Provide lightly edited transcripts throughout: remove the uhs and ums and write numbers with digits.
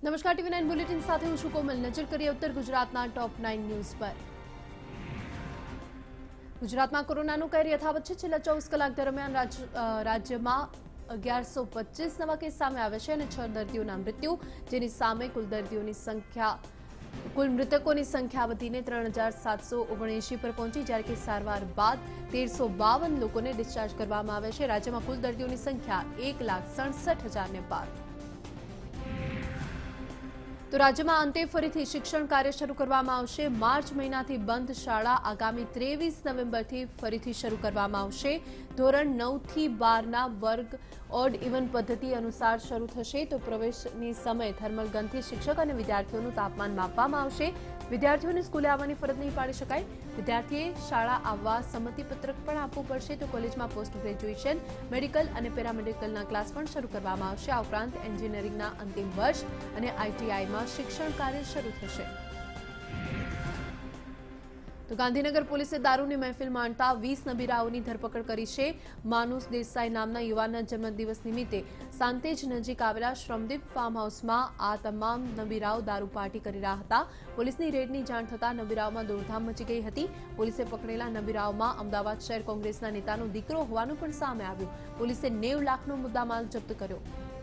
નમસ્કાર TV9 bulletin સાથે હું છું કોમલ। નજર કરીએ ઉત્તર ગુજરાતના ટોપ 9 ન્યૂઝ પર। ગુજરાતમાં કોરોનાનો કહેર યથાવત છે। છેલ્લા 24 કલાક દરમિયાન રાજ્યમાં 1125 નવા કેસ સામે આવ્યા છે અને 6 દર્દીઓના મૃત્યુ, જેની સામે કુલ મૃતકોની સંખ્યા વધીને 3779 પર પહોંચી, જ્યારે કે સારવાર બાદ 1352 લોકોને ડિસ્ચાર્જ કરવામાં આવ્યા છે। રાજ્યમાં કુલ દર્દીઓની સંખ્યા 1,67,000 ને પાર। તો રાજ્યમાં અંતે ફરીથી શિક્ષણ કાર્ય શરૂ કરવામાં આવશે। માર્ચ મહિનાથી બંધ શાળા આગામી 23 નવેમ્બરથી ફરીથી શરૂ કરવામાં આવશે। ધોરણ 9 થી 12ના વર્ગ ઓડ ઇવન પદ્ધતિ અનુસાર શરૂ થશે। તો પ્રવેશની સમયે થર્મલ ગનથી શિક્ષક અને વિદ્યાર્થીઓનું તાપમાન માપવામાં આવશે। વિદ્યાર્થીઓને સ્કૂલે આવવાની ફરજ નહીં પાડી શકાય। વિદ્યાર્થીએ શાળા આવવા સંમતિપત્રક પણ આપવું પડશે। તો કોલેજમાં પોસ્ટ ગ્રેજ્યુએશન, મેડિકલ અને પેરામેડિકલના ક્લાસ પણ શરૂ કરવામાં આવશે। આ ઉપરાંત એન્જિનિયરિંગના અંતિમ વર્ષ અને આઈટીઆઈમાં શિક્ષણ કાર્ય શરૂ થશે। તો ગાંધીનગર પોલીસે દારૂની મહેફિલ માણતા 20 નબીરાઓની ધરપકડ કરી છે। માનુસ દેસાઈ નામના યુવાનના જન્મદિવસ નિમિત્તે સાંતેજ નજીક આવેલા શ્રમદીપ ફાર્મ હાઉસમાં આ તમામ નબીરાઓ દારૂ પાર્ટી કરી રહ્યા હતા। પોલીસની રેડની જાણ થતાં નબીરાઓમાં દોડધામ મચી ગઈ હતી। પોલીસે પકડેલા નબીરાઓમાં અમદાવાદ શહેર કોંગ્રેસના નેતાનો દીકરો હોવાનું પણ સામે આવ્યું। પોલીસે 90 લાખનો મુદ્દામાલ જપ્ત કર્યો।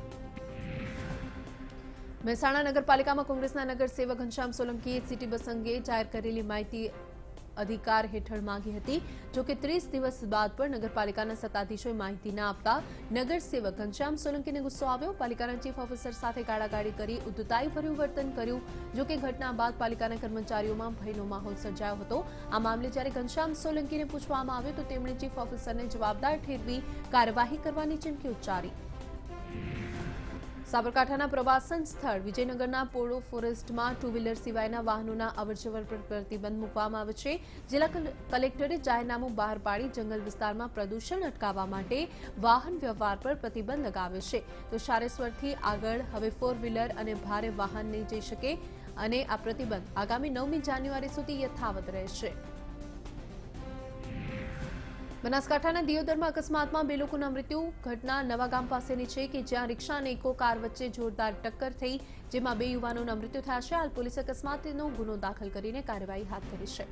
મહેસાણા નગરપાલિકામાં કોંગ્રેસના નગરસેવક ઘનશ્યામ સોલંકીએ સિટી બસ અંગે જાહેર કરેલી માહિતી અધિકાર હેઠળ માંગી હતી। જો કે 30 દિવસ બાદ પણ નગરપાલિકાના સત્તાધીશોએ માહિતી ન આપતા નગરસેવક ઘનશ્યામ સોલંકીને ગુસ્સો આવ્યો। પાલિકાના ચીફ ઓફિસર સાથે ગાળાગાળી કરી ઉદ્ધતાઈભર્યું વર્તન કર્યું। જો કે ઘટના બાદ પાલિકાના કર્મચારીઓમાં ભયનો માહોલ સર્જાયો હતો। આ મામલે જ્યારે ઘનશ્યામ સોલંકીને પૂછવામાં આવ્યું તો તેમણે ચીફ ઓફિસરને જવાબદાર ઠેરવી કાર્યવાહી કરવાની ચીમકી ઉચ્ચારી। સાબરકાંઠાના પ્રવાસન સ્થળ વિજયનગરના પોળો ફોરેસ્ટમાં 2 વ્હીલર સિવાયના વાહનોના અવરજવર પર પ્રતિબંધ મૂકવામાં આવ્યો છે। જિલ્લા કલેક્ટરે જાહેરનામું બહાર પાડી જંગલ વિસ્તારમાં પ્રદૂષણ અટકાવવા માટે વાહન વ્યવહાર પર પ્રતિબંધ લગાવ્યો છે। તો શારેશ્વરથી આગળ હવે 4 વ્હીલર અને ભારે વાહન નહીં જઈ શકે અને આ પ્રતિબંધ આગામી 9મી જાન્યુઆરી સુધી યથાવત રહેશે। બનાસકાંઠાના દિયોદરમાં અકસ્માતમાં 2 લોકોના મૃત્યુ। ઘટના નવાગામ પાસેની છે કે જ્યાં રિક્ષા અને ઇકો કાર વચ્ચે જોરદાર ટક્કર થઈ, જેમાં 2 યુવાનોના મૃત્યુ થયા છે। હાલ પોલીસે અકસ્માતનો ગુનો દાખલ કરીને કાર્યવાહી હાથ ધરી છે।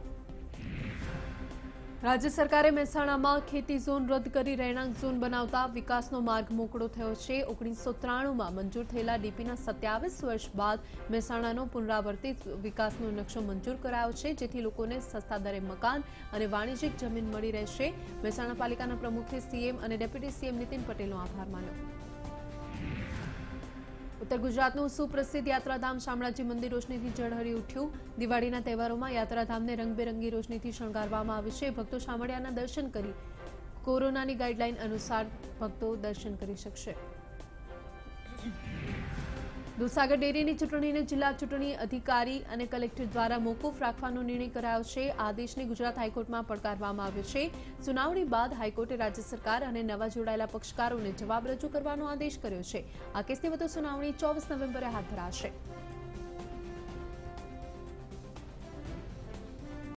રાજ્ય સરકારે મહેસાણામાં ખેતી ઝોન રદ કરી રહેણાંક ઝોન બનાવતા વિકાસનો માર્ગ મોકળો થયો છે। 1993માં મંજૂર થયેલા ડીપીના 27 વર્ષ બાદ મહેસાણાનો પુનરાવર્તિત વિકાસનો નકશો મંજૂર કરાયો છે, જેથી લોકોને સસ્તા દરે મકાન અને વાણિજ્યિક જમીન મળી રહેશે। મહેસાણા પાલિકાના પ્રમુખે સીએમ અને ડેપ્યુટી સીએમ નીતિન પટેલનો આભાર માન્યો। ઉત્તર ગુજરાતનું સુપ્રસિદ્ધ યાત્રાધામ શામળાજી મંદિર રોશનીથી ઝળહળી ઉઠ્યું। દિવાળીના તહેવારોમાં યાત્રાધામને રંગબેરંગી રોશનીથી શણગારવામાં આવે છે। ભક્તો શામળિયાના દર્શન કરી કોરોનાની ગાઈડલાઈન અનુસાર ભક્તો દર્શન કરી શકશે। દૂધસાગર ડેરીની ચૂંટણીને જિલ્લા ચૂંટણી અધિકારી અને કલેક્ટર દ્વારા મોકૂફ રાખવાનો નિર્ણય કરાયો છે। આદેશને ગુજરાત હાઈકોર્ટમાં પડકારવામાં આવ્યો છે। સુનાવણી બાદ હાઈકોર્ટે રાજ્ય સરકાર અને નવા જોડાયેલા પક્ષકારોને જવાબ રજૂ કરવાનો આદેશ કર્યો છે। આ કેસની વધુ સુનાવણી 24 નવેમ્બરે હાથ ધરાશે।